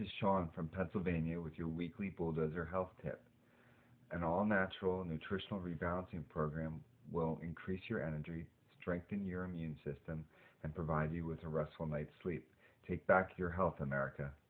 is Sean from Pennsylvania with your weekly Bulldozer health tip. An all-natural nutritional rebalancing program will increase your energy, strengthen your immune system, and provide you with a restful night's sleep. Take back your health, America.